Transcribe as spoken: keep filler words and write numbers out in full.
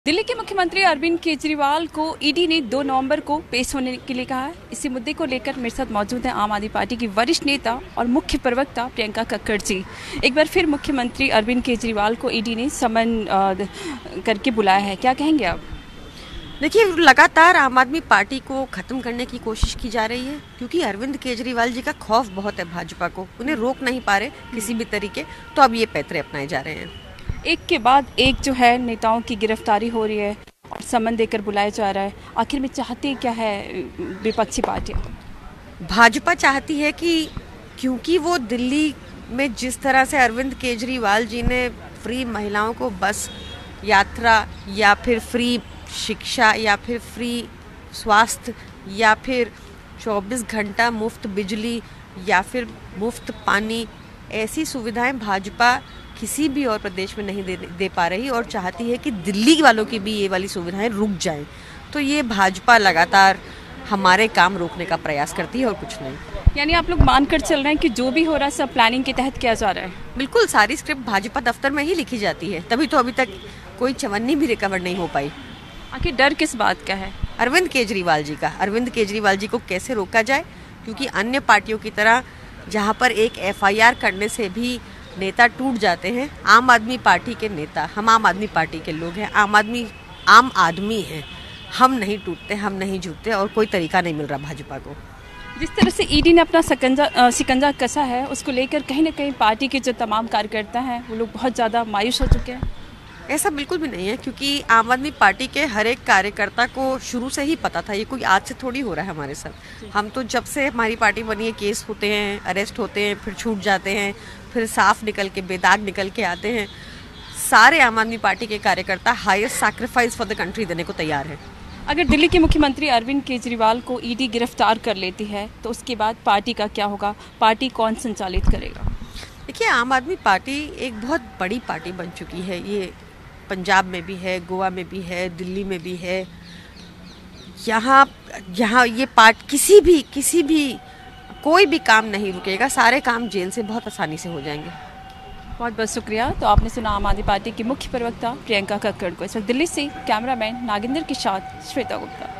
दिल्ली के मुख्यमंत्री अरविंद केजरीवाल को ईडी ने दो नवंबर को पेश होने के लिए कहा है। इसी मुद्दे को लेकर मेरे साथ मौजूद हैं आम आदमी पार्टी की वरिष्ठ नेता और मुख्य प्रवक्ता प्रियंका कक्कड़ जी। एक बार फिर मुख्यमंत्री अरविंद केजरीवाल को ईडी ने समन करके बुलाया है, क्या कहेंगे आप? देखिए, लगातार आम आदमी पार्टी को ख़त्म करने की कोशिश की जा रही है क्योंकि अरविंद केजरीवाल जी का खौफ बहुत है भाजपा को, उन्हें रोक नहीं पा रहे किसी भी तरीके, तो अब ये पैतरे अपनाए जा रहे हैं। एक के बाद एक जो है नेताओं की गिरफ्तारी हो रही है और समन देकर बुलाया जा रहा है। आखिर में चाहती क्या है विपक्षी पार्टियां? भाजपा चाहती है कि क्योंकि वो दिल्ली में जिस तरह से अरविंद केजरीवाल जी ने फ्री महिलाओं को बस यात्रा या फिर फ्री शिक्षा या फिर फ्री स्वास्थ्य या फिर चौबीस घंटा मुफ्त बिजली या फिर मुफ्त पानी, ऐसी सुविधाएं भाजपा किसी भी और प्रदेश में नहीं दे, दे पा रही और चाहती है कि दिल्ली वालों की भी ये वाली सुविधाएं रुक जाएं। तो ये भाजपा लगातार हमारे काम रोकने का प्रयास करती है और कुछ नहीं। यानी आप लोग मानकर चल रहे हैं कि जो भी हो रहा है सब प्लानिंग के तहत किया जा रहा है? बिल्कुल, सारी स्क्रिप्ट भाजपा दफ्तर में ही लिखी जाती है, तभी तो अभी तक कोई चवन्नी भी रिकवर नहीं हो पाई। आखिर डर किस बात का है? अरविंद केजरीवाल जी का। अरविंद केजरीवाल जी को कैसे रोका जाए, क्योंकि अन्य पार्टियों की तरह जहाँ पर एक एफ आई आर करने से भी नेता टूट जाते हैं, आम आदमी पार्टी के नेता, हम आम आदमी पार्टी के लोग हैं, आम आदमी आम आदमी हैं, हम नहीं टूटते, हम नहीं झुकते और कोई तरीका नहीं मिल रहा भाजपा को। जिस तरह से ईडी ने अपना सकंजा सिकंजा कसा है, उसको लेकर कहीं ना कहीं पार्टी के जो तमाम कार्यकर्ता हैं वो लोग बहुत ज़्यादा मायूस हो चुके हैं। ऐसा बिल्कुल भी नहीं है, क्योंकि आम आदमी पार्टी के हर एक कार्यकर्ता को शुरू से ही पता था, ये कोई आज से थोड़ी हो रहा है हमारे साथ। हम तो जब से हमारी पार्टी बनी है, केस होते हैं, अरेस्ट होते हैं, फिर छूट जाते हैं, फिर साफ निकल के बेदाग निकल के आते हैं। सारे आम आदमी पार्टी के कार्यकर्ता highest sacrifice for the country देने को तैयार है। अगर दिल्ली के मुख्यमंत्री अरविंद केजरीवाल को ईडी गिरफ्तार कर लेती है तो उसके बाद पार्टी का क्या होगा? पार्टी कौन संचालित करेगा? देखिए, आम आदमी पार्टी एक बहुत बड़ी पार्टी बन चुकी है। ये पंजाब में भी है, गोवा में भी है, दिल्ली में भी है। यहाँ यहाँ ये पार्ट किसी भी किसी भी कोई भी काम नहीं रुकेगा, सारे काम जेल से बहुत आसानी से हो जाएंगे। बहुत बहुत शुक्रिया। तो आपने सुना आम आदमी पार्टी की मुख्य प्रवक्ता प्रियंका कक्कड़ को। इस वक्त दिल्ली से कैमरामैन नागिंदर के साथ श्वेता गुप्ता।